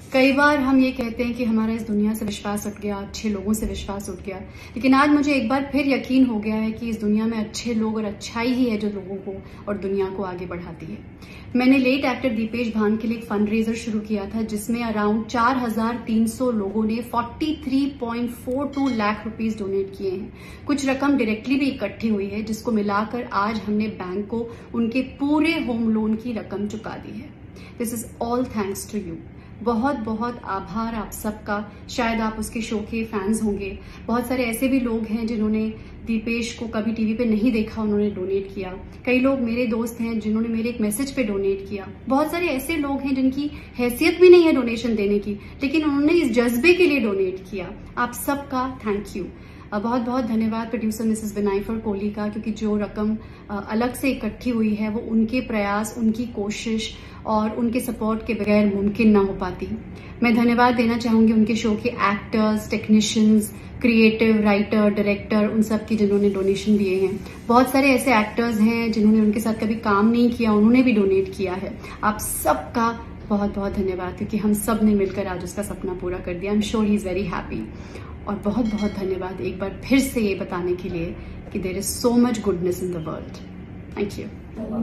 कई बार हम ये कहते हैं कि हमारा इस दुनिया से विश्वास उठ गया, अच्छे लोगों से विश्वास उठ गया, लेकिन आज मुझे एक बार फिर यकीन हो गया है कि इस दुनिया में अच्छे लोग और अच्छाई ही है जो लोगों को और दुनिया को आगे बढ़ाती है। मैंने लेट एक्टर दीपेश भान के लिए एक फंड रेजर शुरू किया था जिसमें अराउंड 4,300 लोगों ने 43.42 लाख रुपीस डोनेट किए हैं। कुछ रकम डायरेक्टली भी इकट्ठी हुई है जिसको मिलाकर आज हमने बैंक को उनके पूरे होम लोन की रकम चुका दी है। This is all thanks to you. बहुत बहुत आभार आप सबका। शायद आप उसके शो के फैंस होंगे। बहुत सारे ऐसे भी लोग हैं जिन्होंने दीपेश को कभी टीवी पे नहीं देखा, उन्होंने डोनेट किया। कई लोग मेरे दोस्त हैं जिन्होंने मेरे एक मैसेज पे डोनेट किया। बहुत सारे ऐसे लोग हैं जिनकी हैसियत भी नहीं है डोनेशन देने की, लेकिन उन्होंने इस जज्बे के लिए डोनेट किया। आप सबका थैंक यू। बहुत बहुत धन्यवाद प्रोड्यूसर मिसेस विनायफर कोहली का, क्योंकि जो रकम अलग से इकट्ठी हुई है वो उनके प्रयास, उनकी कोशिश और उनके सपोर्ट के बगैर मुमकिन ना हो पाती। मैं धन्यवाद देना चाहूंगी उनके शो के actors, technicians, creative, writer, director, उन सब की जिन्होंने डोनेशन दिए हैं। बहुत सारे ऐसे एक्टर्स हैं जिन्होंने उनके साथ कभी काम नहीं किया, उन्होंने भी डोनेट किया है। आप सबका बहुत बहुत धन्यवाद, क्योंकि हम सब ने मिलकर आज उसका सपना पूरा कर दिया। I am sure he is very happy. और बहुत बहुत धन्यवाद एक बार फिर से ये बताने के लिए कि there is so much goodness in the world. Thank you.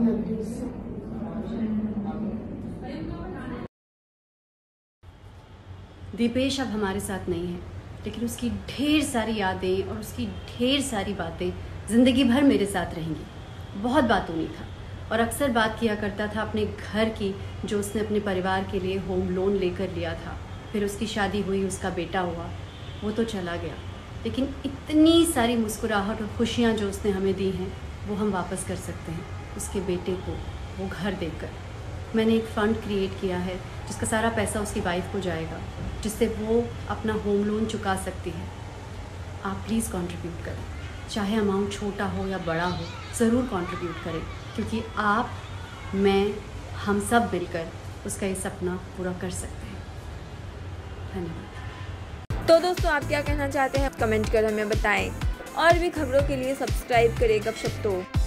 Deepesh अब हमारे साथ नहीं है, लेकिन उसकी ढेर सारी यादें और उसकी ढेर सारी बातें जिंदगी भर मेरे साथ रहेंगी। बहुत बातूनी था और अक्सर बात किया करता था अपने घर की, जो उसने अपने परिवार के लिए होम लोन लेकर लिया था। फिर उसकी शादी हुई, उसका बेटा हुआ, वो तो चला गया, लेकिन इतनी सारी मुस्कुराहट और खुशियाँ जो उसने हमें दी हैं वो हम वापस कर सकते हैं उसके बेटे को वो घर देकर। मैंने एक फ़ंड क्रिएट किया है जिसका सारा पैसा उसकी वाइफ को जाएगा, जिससे वो अपना होम लोन चुका सकती है। आप प्लीज़ कंट्रीब्यूट करें, चाहे अमाउंट छोटा हो या बड़ा हो, ज़रूर कंट्रीब्यूट करें, क्योंकि आप, मैं, हम सब मिलकर उसका ये सपना पूरा कर सकते हैं। धन्यवाद। तो दोस्तों, आप क्या कहना चाहते हैं कमेंट कर हमें बताएं, और भी खबरों के लिए सब्सक्राइब करें गपशप तो।